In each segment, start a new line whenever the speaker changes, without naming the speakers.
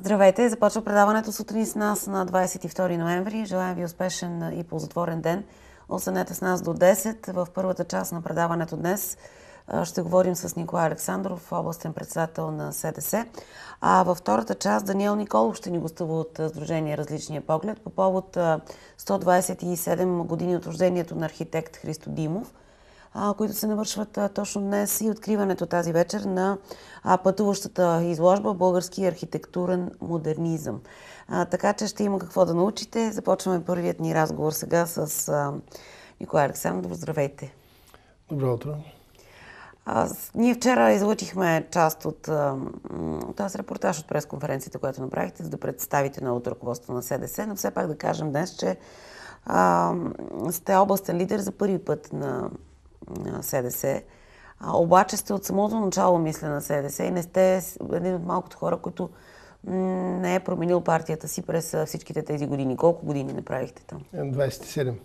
Здравейте! Започва предаването сутрин с нас на 22 ноември. Желаем ви успешен и ползотворен ден. Останете с нас до 10. В първата част на предаването днес ще говорим с Николай Александров, областен председател на СДС. А във втората част Даниел Николов ще ни гостува от Сдружение Различния поглед по повод 127 години от рождението на архитект Христо Димов, които се навършват точно днес, и откриването тази вечер на пътуващата изложба "Български архитектурен модернизъм". Така че ще има какво да научите. Започваме първият ни разговор сега с Николай Александров. Здравейте!
Добро утро!
Ние вчера излъчихме част от този репортаж от пресконференцията, която направихте, за да представите новото ръководство на СДС, но все пак да кажем днес, че сте областен лидер за първи път на СДС. Обаче сте от самото начало, мисля, на СДС и не сте един от малкото хора, които не е променил партията си през всичките тези години. Колко години направихте там?
27.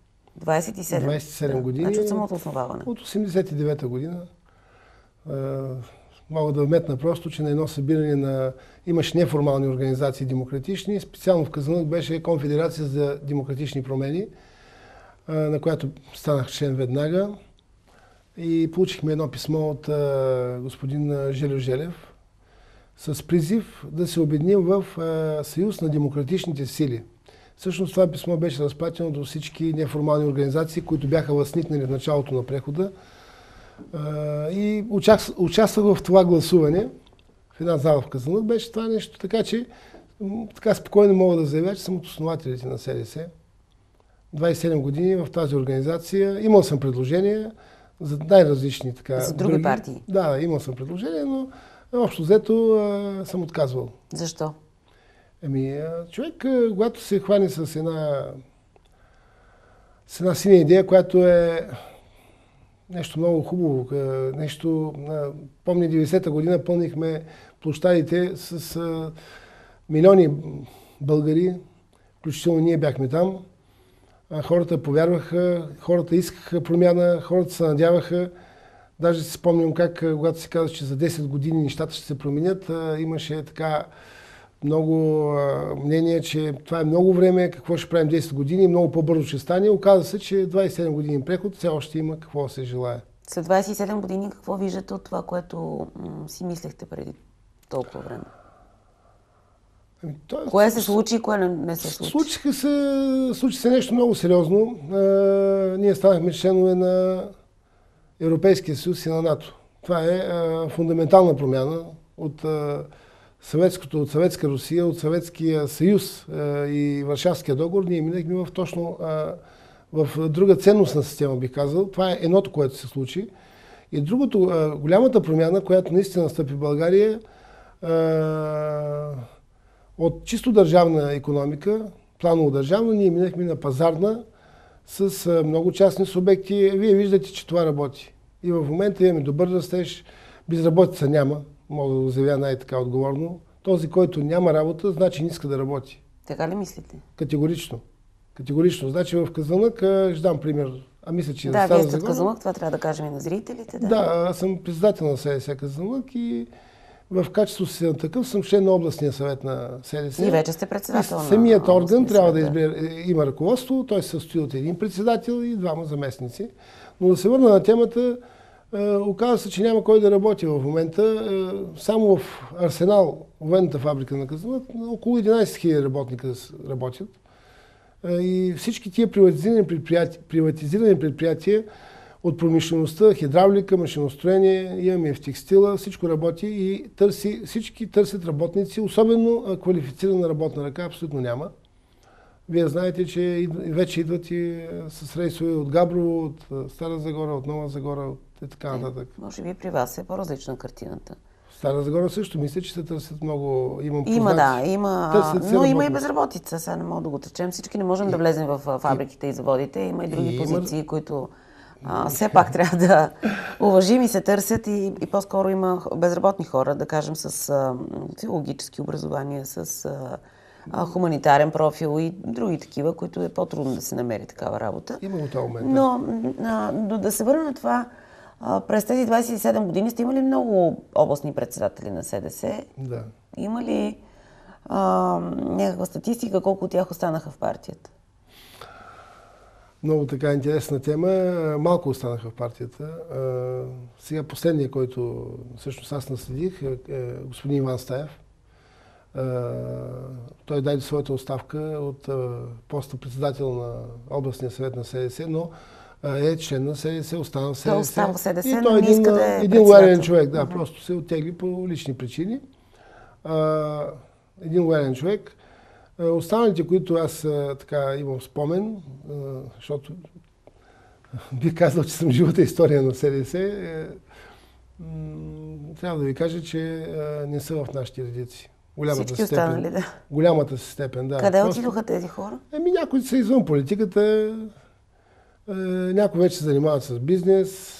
27
години.
Значи от самото основаване.
От 89-та година. Мога да вметна просто, че на едно събиране имаше неформални организации демократични. Специално в Казанлък беше Конфедерация за демократични промени, на която станах член веднага. И получихме едно писмо от господин Желев Желев с призив да се обединим в Съюз на демократичните сили. Всъщност това писмо беше разпратено до всички неформални организации, които бяха възникнали в началото на прехода. И участвах в това гласуване в една зала в Казанлък. Беше това нещо, така че така спокойно мога да заявя, че съм от основателите на СДС. 27 години в тази организация. Имал съм предложения за най-различни така.
За други партии?
Да, имал съм предложения, но общо взето съм отказвал.
Защо?
Човек, когато се хване с една синя идея, която е нещо много хубаво, помня 90-та година пълнихме площадите с милиони българи, включително ние бяхме там. Хората повярваха, хората искаха промяна, хората се надяваха. Даже си спомням как, когато се каза, че за 10 години нещата ще се променят, имаше така много мнение, че това е много време, какво ще правим 10 години, много по-бързо ще стане. Оказа се, че 27 години преход все още има какво да се желае.
След 27 години какво виждате от това, което си мислехте преди толкова време? Кое се случи и кое не се случи?
Случи се нещо много сериозно. Ние станахме членове на Европейския съюз и на НАТО. Това е фундаментална промяна от Съветска Русия, от Съветския съюз и Варшавския договор. Ние минахме в друга ценностна система, бих казал. Това е едното, което се случи. И другото, голямата промяна, която наистина настъпи в България, от чисто държавна икономика, планово държавна, ние минахме на пазарна с много частни субекти. Вие виждате, че това работи. И в момента имаме добър растеж, безработица няма, мога да го заявя най-така отговорно. Този, който няма работа, значи не иска да работи.
Така ли мислите?
Категорично. Значи в Казанлък, ще дам пример. Мисля, че
да, вие сте от Казанлък, това трябва да кажем и на зрителите.
Да, аз съм председател на СДС Казанлък и в качеството си на такъв съм член на областния съвет на СДС.
И вече сте председател на
самият орган трябва да избере, има ръководство, той се състои от един председател и двама заместници. Но да се върна на темата, оказва се, че няма кой да работи в момента. Само в Арсенал, военната фабрика на Казанлък, около 11 000 работника работят. И всички тия приватизирани предприятия от промишлеността, хидравлика, машиностроение, имаме в текстила, всичко работи и всички търсят работници, особено квалифицирана работна ръка абсолютно няма. Вие знаете, че вече идват и с рейсове от Габрово, от Стара Загора, от Нова Загора и така нататък.
Може би при вас е по-различна картината.
В Стара Загора също мисля, че се търсят много.
Но има и безработица. Сега не мога да го течем. Всички не можем да влезем в фабриките и заводите. Има и други позиции, които все пак трябва да уважим и се търсят и по-скоро има безработни хора, да кажем, с филологически образования, с хуманитарен профил и други такива, които е по-трудно да се намери такава работа.
Има от този момент.
Но да се върна на това, през тези 27 години сте имали много областни председатели на СДС.
Да.
Има ли някаква статистика, колко от тях останаха в партията?
Много така интересна тема. Малко останаха в партията. Сега последния, който всъщност аз наследих, е господин Иван Стаев. Той даде своята оставка от поста председател на областния съвет на СДС, но е член на СДС, остана в СДС.
Той остава в СДС,
и
но
той
не иска да е
един лоялен
председател.
човек, да, просто се оттегли по лични причини. Един лоялен човек. Останалите, които аз така имам спомен, защото бих казал, че съм живата история на СДС, трябва да ви кажа, че не са в нашите редици.
Всички останали, да.
Голямата си степен, да.
Къде отидоха тези хора?
Някои са извън политиката, някои вече се занимават с бизнес.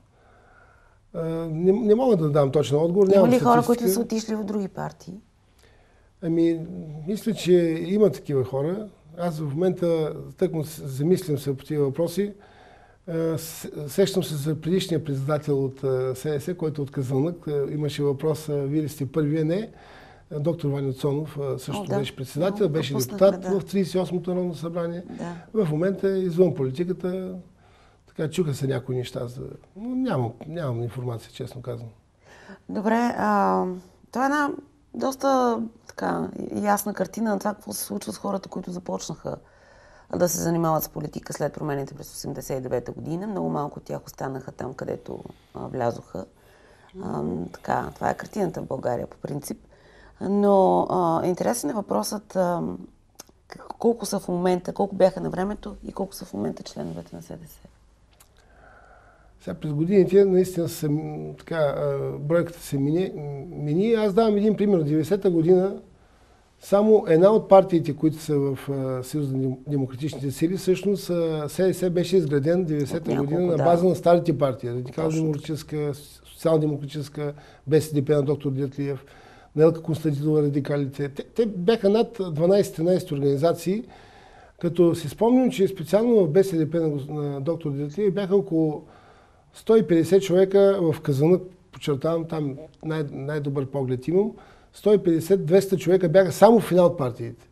Не мога да дам точен отговор.
Има ли хора, които са отишли в други партии?
Мисля, че има такива хора. Аз в момента тъкмо замислям се по тези въпроси. Сещам се за предишния председател от СДС, който е от Казанлък. Имаше въпрос, вие ли сте първия? Не. Доктор Ваня Цонов също беше председател, беше депутат в 38-то Народно събрание. Да. В момента е извън политиката. Така чуха се някои неща. Но нямам информация, честно казвам.
Добре, това е една доста така ясна картина на това, какво се случва с хората, които започнаха да се занимават с политика след промените през 1989 година. Много малко от тях останаха там, където влязоха. Така, това е картината в България по принцип. Но интересен е въпросът колко са в момента, колко бяха на времето и колко са в момента членовете на СДС.
Сега през годините наистина бройката се мини. Аз давам един пример. В 90-та година само една от партиите, които са в Съюз на демократичните сили, всъщност СДС беше изграден в 90-та година на база на старите партии. Радикално-демократическа, социал-демократическа, БСП на доктор Детлиев, на Елка Константинова, радикалите. Те бяха над 12-13 организации, като си спомням, че специално в БСП на доктор Детлиев бяха около 150 човека в Казанлък, подчертавам, там най-добър поглед имам, 150-200 човека бяха само в финал от партиите.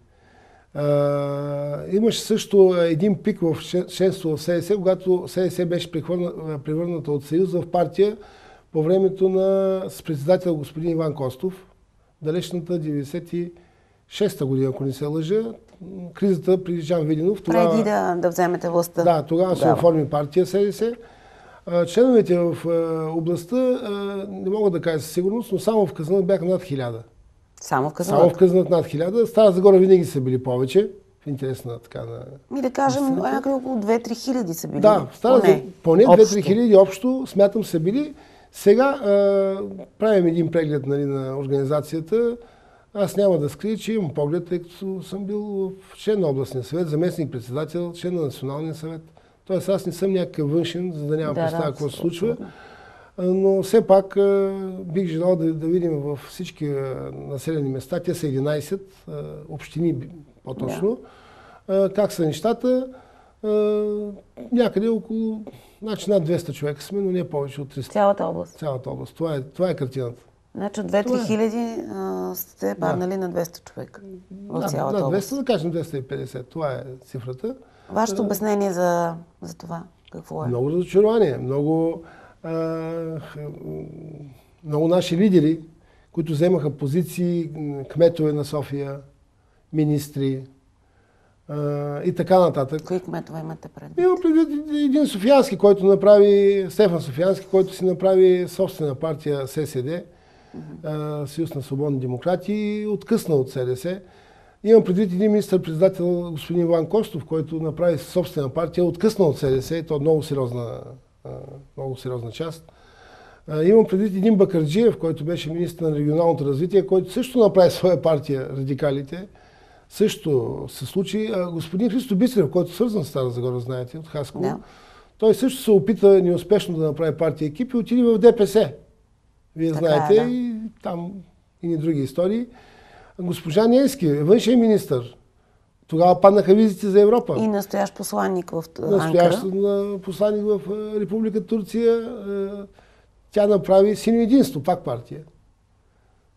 Имаше също един пик в членство в СДС, когато СДС беше превърната от съюз в партия по времето на председател господин Иван Костов, далечната 96-та година, ако не се лъжа, кризата при Жан Виденов.
Преди да вземете властта.
Да, тогава се оформи партия СДС. Членовете в областта, не мога да кажа със сигурност, но само в Казанлък бяха над 1000.
Само в Казанлък?
Само в Казанлък над 1000. Стара Загора винаги са били повече. В интерес на така на...
Да кажем, някъде около 2-3 хиляди са били.
Да, поне 2-3 хиляди общо, смятам, са били. Сега правим един преглед на организацията. Аз няма да скрия, че имам поглед, тъй като съм бил член на областния съвет, заместник-председател, член на Националния съвет. Тоест аз не съм някакъв външен, за да нямам представа какво се случва. Но все пак бих желал да видим във всички населени места, те са 11 общини по-точно, как са нещата. Някъде около, значи над 200 човека сме, но не повече от 300.
Цялата област?
Цялата област. Това е картината.
Значи от 2-3 хиляди сте паднали на 200 човека в цялата област.
200, да кажем 250. Това е цифрата.
Вашето обяснение за това какво е?
Много разочарование. Много наши лидери, които вземаха позиции, кметове на София, министри и така нататък.
Кои кметове имате предвид?
Има предвид един Софиянски, който направи, Стефан Софиянски, който си направи собствена партия ССД, Съюз на свободни демократи, и откъсна от СДС. Имам предвид един министър-председател, господин Иван Костов, който направи собствена партия, откъсна от СДС, и то много сериозна част. Имам предвид един Бакърджиев, който беше министър на регионалното развитие, който също направи своя партия, радикалите. Също се случи. Господин Христо Бисеров, който е свързан с Стара Загора, знаете, от Хасково, да. Той също се опита неуспешно да направи партия екип и отиде в ДПС. Вие знаете, да. И там и други истории. Госпожа Ненски, външен министър, тогава паднаха визите за Европа.
И настоящ посланник в Анкара.
Настоящ посланник в Република Турция. Тя направи Синьо единство, пак партия.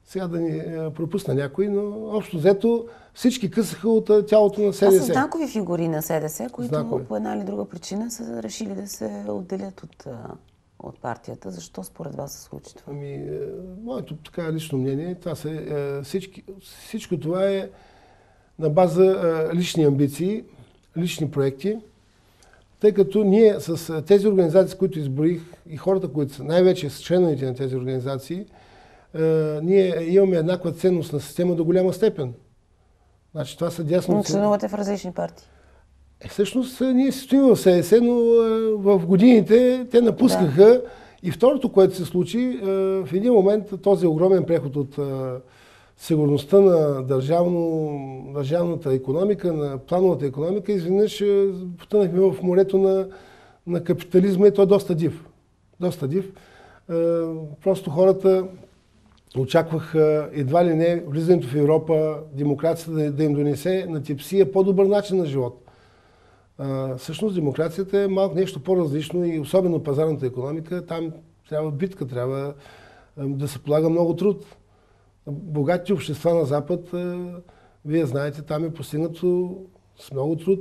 сега да ни пропусна някой, но общо взето всички късаха от тялото на СДС.
Това са знакови фигури на СДС, които
знакови.
По една или друга причина са решили да се отделят от партията. Защо според вас се случи това?
Моето така лично мнение, това са, всичко това е на база лични амбиции, лични проекти, тъй като ние с тези организации, които изброих и хората, които са най-вече с членовете на тези организации, ние имаме еднаква ценност на система до голяма степен. Значи това са дясно...
Но членувате в различни партии.
Всъщност ние си стоим в СДС, но в годините те напускаха. Да. И второто, което се случи, в един момент този огромен преход от сигурността на държавната икономика, на плановата икономика, изведнъж потънахме в морето на капитализма и той е доста див. Доста див. Просто хората очакваха едва ли не влизането в Европа, демокрацията да им донесе на типсия по-добър начин на живот. Всъщност демокрацията е малко нещо по-различно и особено пазарната икономика. Там трябва битка, трябва да се полага много труд. Богатите общества на Запад, вие знаете, там е постигнато с много труд,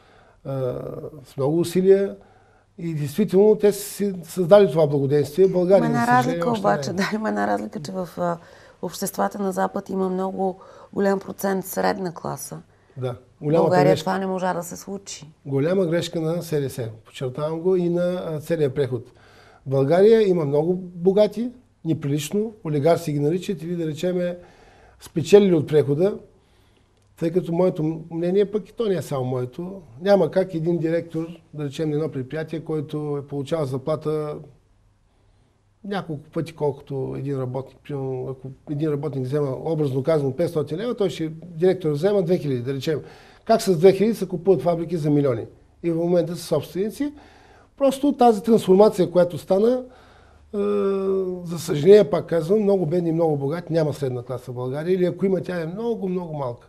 с много усилия и действително те са си създали това благоденствие. България,
има една разлика обаче, има една разлика, че в обществата на Запад има много голям процент средна класа.
Да.
В България това не можа да се случи.
Голяма грешка на СДС. Подчертавам го и на целия преход. В България има много богати, неприлично, олигарси ги наричат или да речеме спечелили от прехода, тъй като моето мнение, пък и то не е само моето, няма как един директор, да речем едно предприятие, който е получавал заплата няколко пъти, колкото един работник. Примерно, ако един работник взема, образно казано, 500 лева, той директор взема 2000, да речем. Как с 2000 се купуват фабрики за милиони? И в момента са собственици. Просто тази трансформация, която стана, за съжаление, пак казвам, много бедни и много богати, няма средна класа в България, или ако има, тя е много, много малка.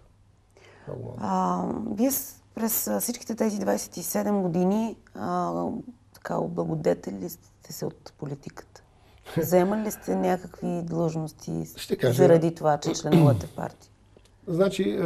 Вие през всичките тези 27 години облагодетели сте се от политиката. Вземали ли сте някакви длъжности заради това, че членувате в партия?
Значи,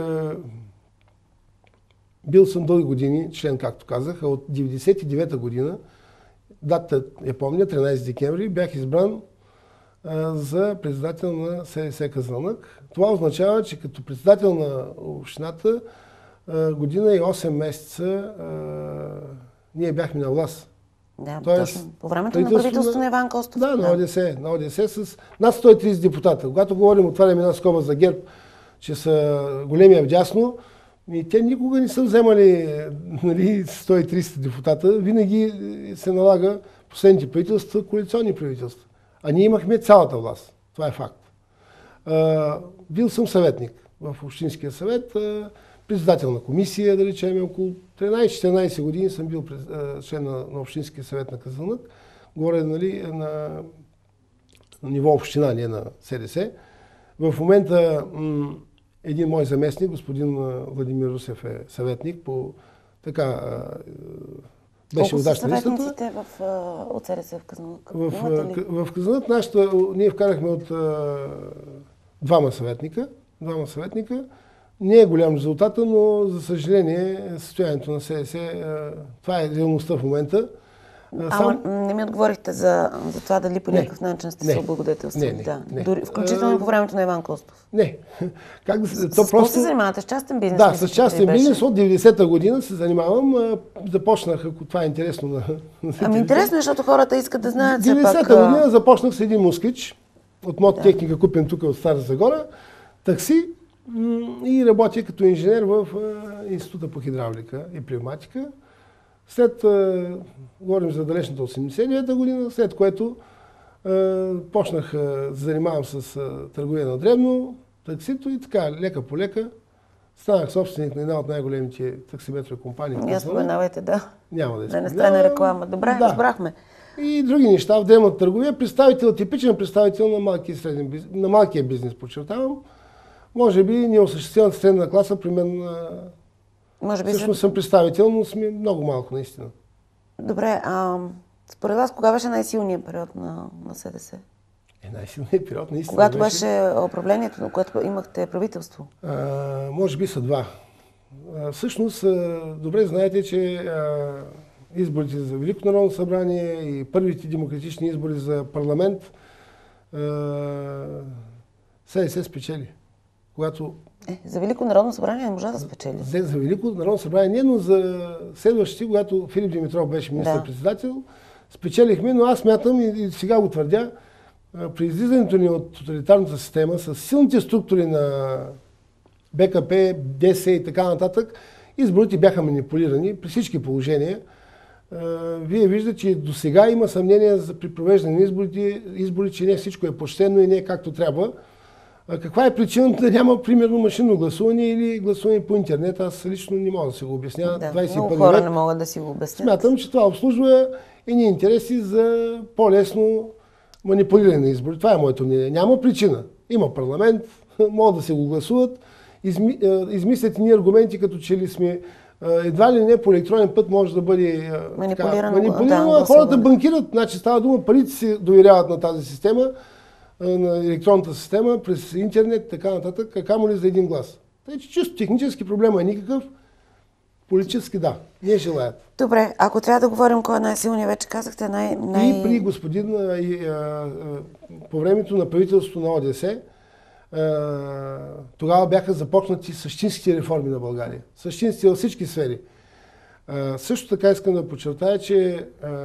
бил съм дълги години член, както казах, а от 1999 година, датата я помня, 13 декември, бях избран за председател на СДС Казанлък. Това означава, че като председател на общината година и 8 месеца ние бяхме на власт.
Да, точно. По времето на правителството на Иван Костов.
Да, на ОДС с над 130 депутата. Когато говорим, отварям една скоба за ГЕРБ, че са големи вдясно, и те никога не са вземали 130 депутата. Винаги се налага последните правителства, коалиционни правителства. А ние имахме цялата власт. Това е факт. Бил съм съветник в Общинския съвет, председател на комисия, да речем, около 13-14 години съм бил член на Общинския съвет на Казанлък. Говоря на ниво община, не на СДС. В момента един мой заместник, господин Владимир Русев, е съветник по беше удачна листата.
Колко са съветниците от СДС в Казанлък?
В Казанлък ние вкарахме от двама съветника. Не е голям резултата, но за съжаление състоянието на СДС, това е реалността в момента.
Не ми отговорихте за това дали по някакъв начин сте се облагодетелствали. Включително по времето на Иван Костов.
Не.
Какво се занимавате? С частен бизнес?
Да, с частен бизнес. От 90-та година се занимавам. Започнах, ако това е интересно на
интересно, защото хората искат да знаят.
90-та година започнах с един москвич от мототехника, купен тук от Стара Загора, такси, и работя като инженер в Института по хидравлика и пневматика. Говорим за далечната 89-та година, след което почнах да занимавам с търговия на дребно, таксито и така, лека по лека. Станах собственик на една от най-големите таксиметрови компании.
Не споменавайте, да.
Няма да
да не стане реклама. Добре, разбрахме.
И други неща в дребната търговия. Типичен представител на малкия и среден бизнес, на малкия бизнес, подчертавам. Може би неосъществената средна класа при мен. Всъщност съм представител, но сме много малко, наистина.
Добре, според вас кога беше най-силният период на СДС?
Най-силният период наистина
Когато беше управлението, когато имахте правителство?
Може би са два. Всъщност, добре знаете, че изборите за Велико народно събрание и първите демократични избори за парламент СДС спечели. Когато
За Велико народно събрание не можа да спечели.
За Велико народно събрание не, но за следващите, когато Филип Димитров беше министър-председател, спечелихме, но аз мятам и сега го твърдя, при излизането ни от тоталитарната система, с силните структури на БКП, ДС и така нататък, изборите бяха манипулирани при всички положения. Вие виждате, че до сега има съмнение при провеждане на избори, че не всичко е почтено и не е както трябва. Каква е причината да няма, примерно, машинно гласуване или гласуване по интернет? Аз лично не мога да си го обясня.
Много хора не могат да си го обяснят.
Смятам, че това обслужва едни интереси за по-лесно манипулиране на избори. Това е моето мнение. Няма причина. Има парламент, могат да се го гласуват. Измислят ни аргументи, като че ли сме едва ли не по електронен път може да бъде манипулирано, а хората банкират. Значи става дума, парите се доверяват на тази система, на електронната система, през интернет, така нататък, камо ли за един глас. Тъй, че чисто технически проблема е никакъв, политически да, не желаят.
Добре, ако трябва да говорим кой е най-силният, вече казахте
И при господин, по времето на правителството на ОДС, тогава бяха започнати същинските реформи на България. Същинските във всички сфери. Също така искам да подчертая, че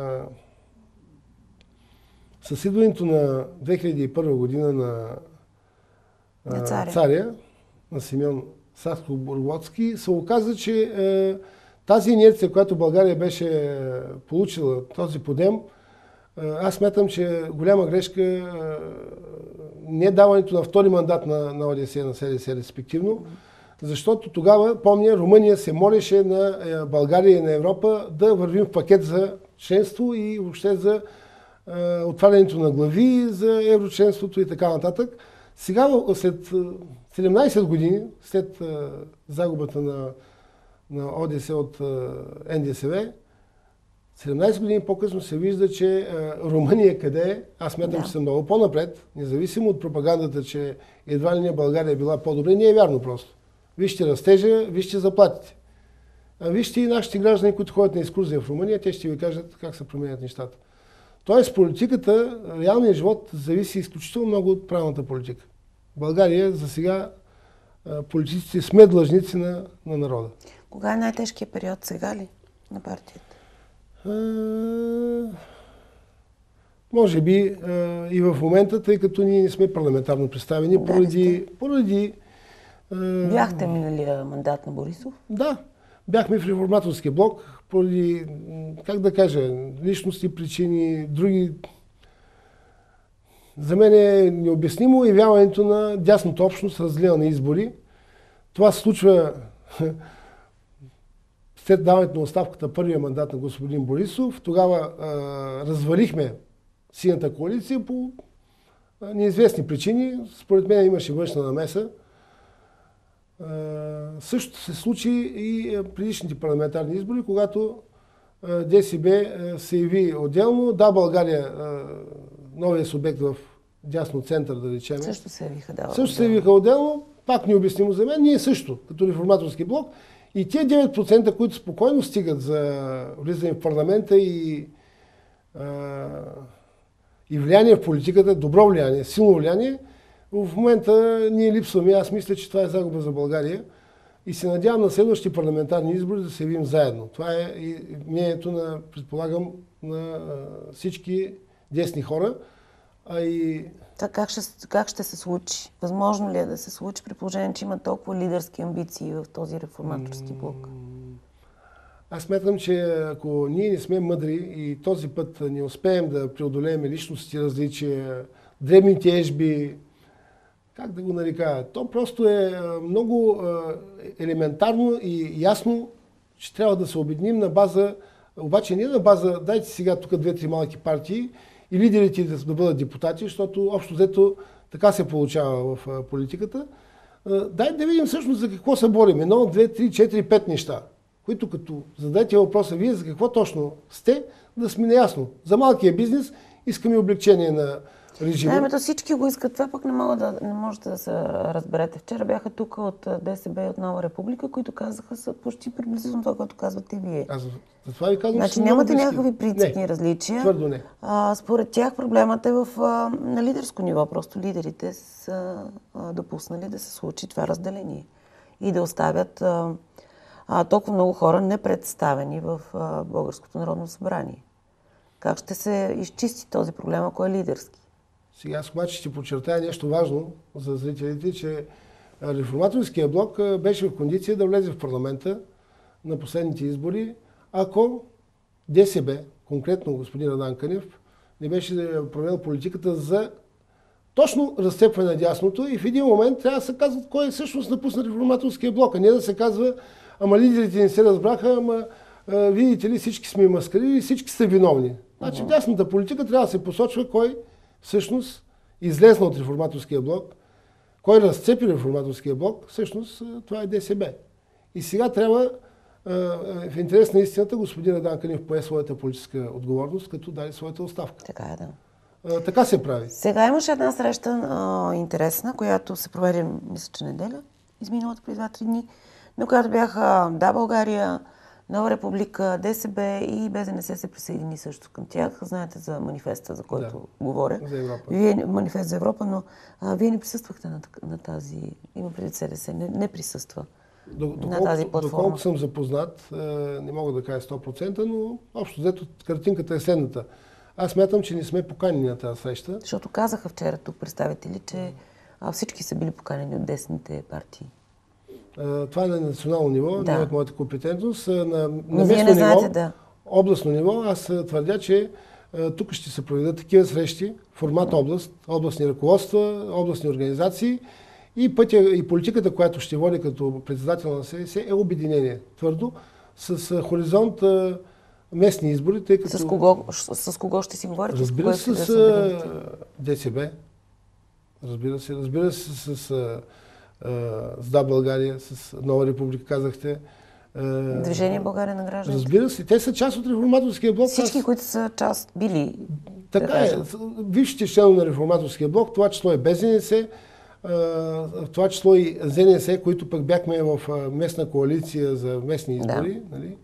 с идването на 2001 година на царя, на Симеон Сакскобургготски, се оказа, че тази инерция, която България беше получила, този подем, аз смятам, че голяма грешка не даването на втори мандат на ОДС и на СДС респективно, защото тогава, помня, Румъния се молеше на България и на Европа да вървим в пакет за членство и въобще за отварянето на глави, за еврочленството и така нататък. Сега, след 17 години, след загубата на ОДС от НДСВ, 17 години по-късно се вижда, че Румъния къде е, аз смятам, че съм много по-напред, независимо от пропагандата, че едва ли не България е била по-добре, не е вярно просто. Вижте растежа, вижте заплатите. Вижте и нашите граждани, които ходят на екскурзия в Румъния, те ще ви кажат как се променят нещата. Тоест политиката, реалният живот зависи изключително много от правилната политика. България за сега политиците сме длъжници на народа.
Кога е най-тежкият период сега ли на партията?
Може би и в момента, тъй като ние не сме парламентарно представени, поради
бяхте миналия мандат на Борисов?
Да, бяхме в реформаторския блок, поради, как да кажа, личности, причини, други. За мен е необяснимо явяването на дясната общност, разделена на избори. Това се случва след даването на оставката първия мандат на господин Борисов. Тогава развалихме Синята коалиция по неизвестни причини. Според мен имаше външна намеса. Също се случи и предишните парламентарни избори, когато ДСБ се яви отделно. Да, България, новия субект в дясно център, да речем.
Също се явиха, да.
Също се явиха отделно. Пак необяснимо за мен. Ние също, като реформаторски блок. И тези 9%, които спокойно стигат за влизане в парламента и влияние в политиката, добро влияние, силно влияние, в момента ние липсваме. Аз мисля, че това е загуба за България. И се надявам на следващите парламентарни избори да се явим заедно. Това е и мнението на, предполагам, на всички десни хора.
Как ще се случи? Възможно ли е да се случи при положение, че има толкова лидерски амбиции в този реформаторски блок?
Аз смятам, че ако ние не сме мъдри и този път не успеем да преодолеем личностите различия, дребните ежби, как да го нарека, то просто е много елементарно и ясно, че трябва да се обединим на база, обаче не на база, дайте сега тук 2-3 малки партии и лидерите да бъдат депутати, защото общо взето така се получава в политиката. Дайте да видим всъщност за какво се борим. 1, 2, 3, 4, 5 неща, които като зададете въпроса вие за какво точно сте, да сме наясно. За малкия бизнес искаме облегчение на режима.
То всички го искат. Това пък не можете да се разберете. Вчера бяха тук от ДСБ и от Нова република, които казаха са почти приблизително това, което казвате вие.
Аз за това ви казвам,
значи нямате някакви принципни различия.
Твърдо не.
Според тях проблемът е на лидерско ниво. Просто лидерите са допуснали да се случи това разделение и да оставят толкова много хора непредставени в Българското народно събрание. Как ще се изчисти този проблем, ако е лидерски?
Сега аз обаче ще подчертая нещо важно за зрителите, че реформаторския блок беше в кондиция да влезе в парламента на последните избори, ако ДСБ, конкретно господин Радан Кънев, не беше провел политиката за точно разцепване на дясното и в един момент трябва да се казва кой всъщност напусна реформаторския блок, а не да се казва ама лидерите не се разбраха, ама видите ли всички сме маскари и всички са виновни. Значи в дясната политика трябва да се посочва кой всъщност излезна от реформаторския блок, кой разцепи реформаторския блок, всъщност това е ДСБ. И сега трябва, в интерес на истината, господин Радан Кънев пое своята политическа отговорност, като даде своята оставка.
Така е, да.
Така се прави.
Сега имаше една среща интересна, която се проведе, мисля, че неделя, изминалата преди 2-3 дни, на която бяха Да, България, Нова република, ДСБ и БЗНС се присъедини също към тях. Знаете за манифеста, за който говоря.
За Европа.
Манифест за Европа, но вие не присъствахте на тази, има преди СДС, не присъства на тази платформа.
Доколко съм запознат, не мога да кажа 100%, но общо взето картинката е следната. Аз смятам, че не сме поканени на тази среща.
Защото казаха вчера тук представители, че всички са били поканени от десните партии.
Това е на национално ниво, не от моята компетентност. На
местно ниво,
областно ниво, аз твърдя, че тук ще се проведат такива срещи, формат област, областни ръководства, областни организации и пътя и политиката, която ще води като председател на СДС е обединение. Твърдо, с хоризонт местни избори, тъй като...
С кого ще си говорите?
Разбира се, с ДСБ. Разбира се, с Да, България, с Нова република, казахте.
Движение България на гражданите.
Разбира се, те са част от реформаторския блок.
Всички, които са част били.
Така е. Вижте членове на реформаторския блок, това число е БЗНС, това число и ЗНС, които пък бяхме в местна коалиция за местни избори. Да. Нали?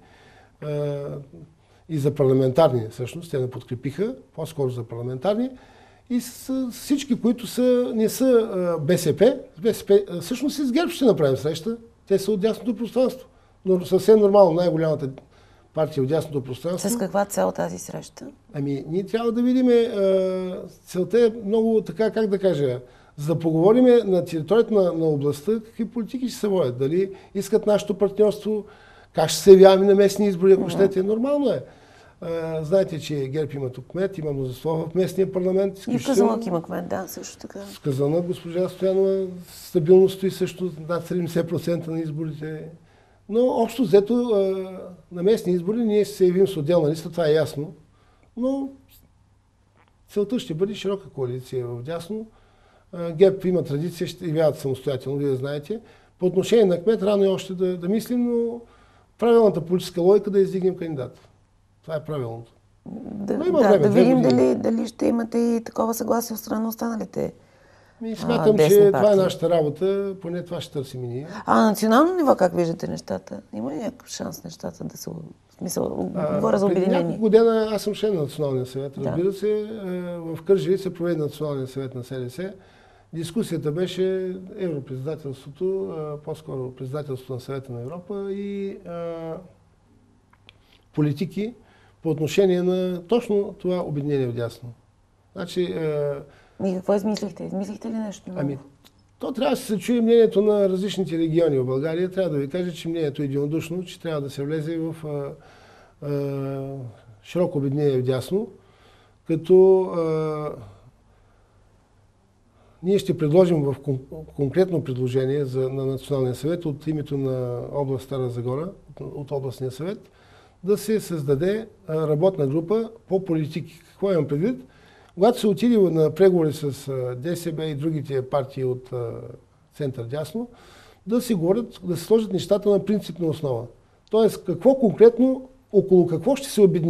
И за парламентарни, всъщност, те не подкрепиха, по-скоро за парламентарни. И с всички, които не са БСП, всъщност и с ГЕРБ ще направим среща. Те са от дясното пространство. Но съвсем нормално, най-голямата партия от дясното пространство.
С каква цел тази среща?
Ние трябва да видим, целта е много така, как да кажа, за да поговорим на територията на областта, какви политики ще се водят. Дали искат нашето партньорство, как ще се явяваме на местни избори, ако щете. Нормално е. Знаете, че ГЕРБ има тук кмет, има мнозинство в местния парламент.
И в Казанлък има кмет, да, също така.
В Казанлък госпожа Стоянова стабилно стои също над 70% на изборите. Но общо взето на местни избори ние ще се явим с отделна листа, това е ясно. Но целта ще бъде широка коалиция в дясно. ГЕРБ има традиция, ще явяват самостоятелно, вие знаете. По отношение на кмет, рано е още да мислим, но правилната политическа логика да издигнем кандидата. Това е правилното.
Да видим дали ще имате и такова съгласие от страна на останалите.
Смятам, че това е нашата работа, поне това ще търсим и ние.
На национално ниво как виждате нещата? Има ли някакъв шанс нещата да се... говоря за обединение.
Няколко година аз съм член на Националния съвет. Разбира се, в Кърджали се проведе Националния съвет на СДС. Дискусията беше европредседателството, по-скоро председателството на Съвета на Европа и политики по отношение на точно това обединение вдясно. Значи...
И какво измислихте? Измислихте ли нещо?
То трябва да се чуе мнението на различните региони в България. Трябва да ви кажа, че мнението е единодушно, че трябва да се влезе в широко обединение вдясно, като ние ще предложим в конкретно предложение на Националния съвет от името на област Стара Загора, от областния съвет, да се създаде работна група по политики. Какво имам предвид? Когато се отиде на преговори с ДСБ и другите партии от център дясно, да се говорят, да се сложат нещата на принципна основа. Тоест, какво конкретно, около какво ще се обединим?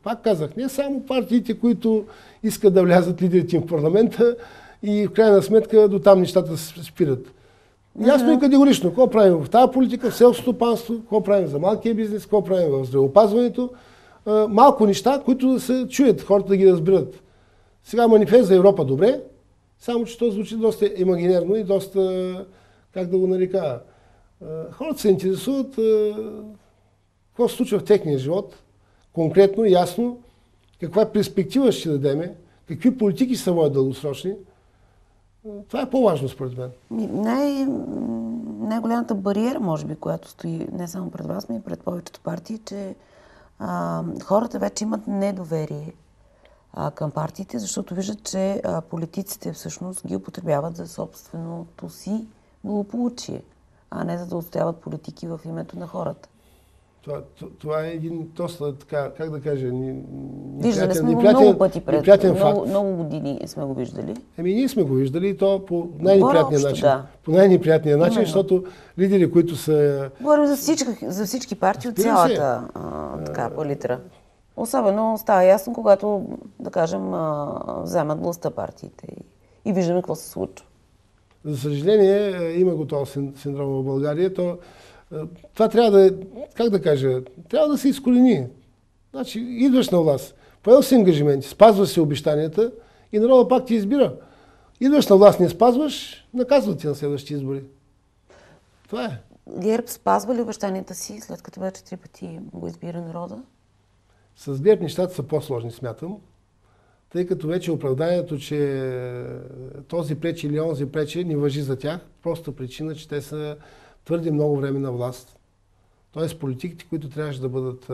Пак казах, не само партиите, които искат да влязат лидерите им в парламента и в крайна сметка до там нещата спират. Ясно и категорично, какво правим в тази политика, в селското стопанство, какво правим за малкия бизнес, какво правим в здравеопазването. Малко неща, които да се чуят, хората да ги разберат. Сега манифест за Европа добре, само че то звучи доста имагинерно и доста, как да го нарека, хората се интересуват какво се случва в техния живот, конкретно, ясно, каква перспектива ще дадеме, какви политики са водят дългосрочни. Това е по-важно според мен.
Най-голямата бариера, може би, която стои не само пред вас, но и пред повечето партии, че хората вече имат недоверие към партиите, защото виждат, че политиците всъщност ги употребяват за собственото си благополучие, а не за да отстояват политики в името на хората.
Това е един доста, така, как да кажа,
виждали сме го много пъти пред много години сме го виждали.
Ние сме го виждали и то по най-неприятния начин. Да. По най-неприятния начин, защото лидери, които са...
Говорим за всички партии от цялата палитра. Особено става ясно, когато, да кажем, вземат властта партиите и виждаме какво се случва.
За съжаление, има го този синдром в България. Това трябва да, как да кажа, трябва да се изкорени. Значи, идваш на власт, поел си ангажименти, спазваш си обещанията и народът пак ти избира. Идваш на власт, не спазваш, наказват ти на следващите избори. Това е.
ГЕРБ спазва ли обещанията си, след като вече 3 пъти го избира народа?
С ГЕРБ нещата са по-сложни, смятам. Тъй като вече оправданието, че този пречи или онзи пречи, не важи за тях. Просто причина, че те са твърде много време на власт. Тоест политиките, които трябваше да бъдат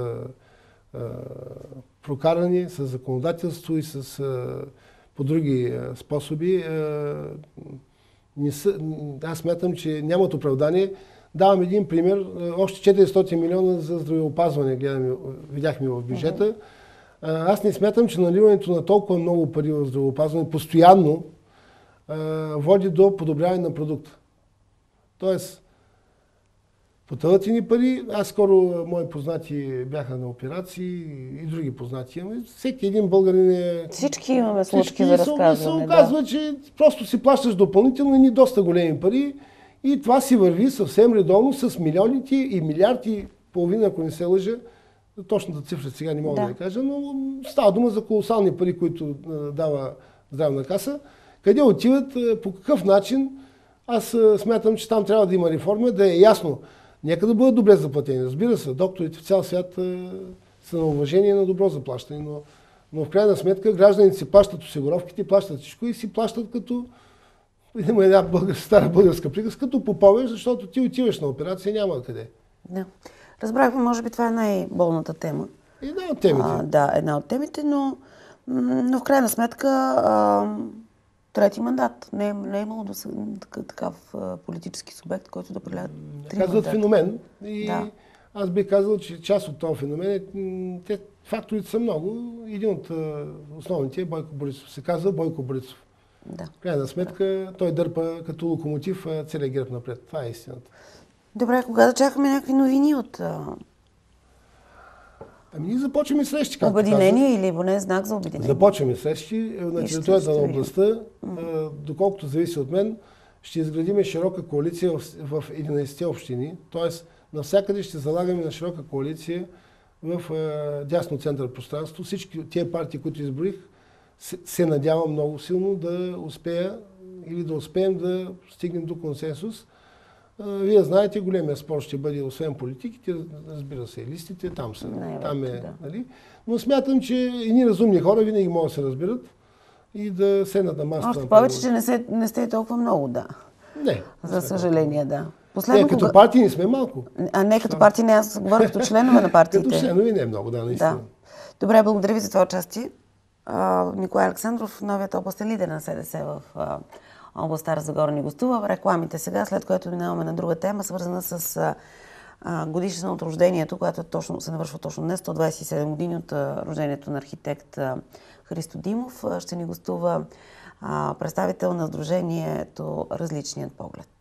прокарани с законодателство и по други способи, аз смятам, че нямат оправдание. Давам един пример. Още 400 милиона за здравеопазване видяхме в бюджета. Аз не смятам, че наливането на толкова много пари в здравеопазване постоянно води до подобряване на продукта. Тоест, потъват ни пари. Аз скоро мои познати бяха на операции и други познати. Всеки един българин е...
Всички имаме случки за разказване.
Се оказва, че просто си плащаш допълнително и доста големи пари и това си върви съвсем редовно с милионите и милиарди, половина, ако не се лъжа. Точната цифра сега не мога да я кажа, но става дума за колосални пари, които дава здравна каса. Къде отиват, по какъв начин? Аз смятам, че там трябва да има реформа, да е ясно. Нека да бъдат добре заплатени. Разбира се, докторите в цял свят са на уважение на добро заплащане, но в крайна сметка гражданите си плащат осигуровките, плащат всичко и си плащат като има една стара българска приказка, като поповеш, защото ти отиваш на операция, няма къде.
Да. Разбрахме, може би това е най-болната тема.
Една от темите.
Една от темите, но в крайна сметка трети мандат. Не е имало такъв политически субект, който да предлага 3 мандата.
Казват феномен. И аз бих казал, че част от този феномен факторите са много. Един от основните е Бойко Борисов. Се казва Бойко Борисов.
Да.
В крайна сметка той дърпа като локомотив целия ГЕРБ напред. Това е истината.
Добре, кога да чакаме някакви новини от...
Ние започваме срещи.
Обединение или поне знак за обединение?
Започваме срещи на територията на областта. Доколкото зависи от мен, ще изградим широка коалиция в 11 общини. Тоест, навсякъде ще залагаме на широка коалиция в дясно център пространство. Всички тия партии, които изборих, се надявам много силно да успея или да успеем да стигнем до консенсус. Вие знаете, големия спор ще бъде, освен политиките, разбира се, и листите, там са. Там е, нали? Но смятам, че едни разумни хора винаги могат да се разберат и да седнат на масата.
Още повече, че не сте толкова много, да.
Не.
За съжаление, да.
Като партии не сме малко.
А не като партии, не, аз говоря като членове на партиите.
Като членове не е много, да, наистина. Да.
Добре, благодаря ви за това участие. Николай Александров, новият областен лидер на СДС в област Стара Загора, ни гостува. Рекламите сега, след което минаваме на друга тема, свързана с годишна от рождението, която се навършва точно днес, 127 години от рождението на архитект Христо Димов. Ще ни гостува представител на сдружението Различният поглед.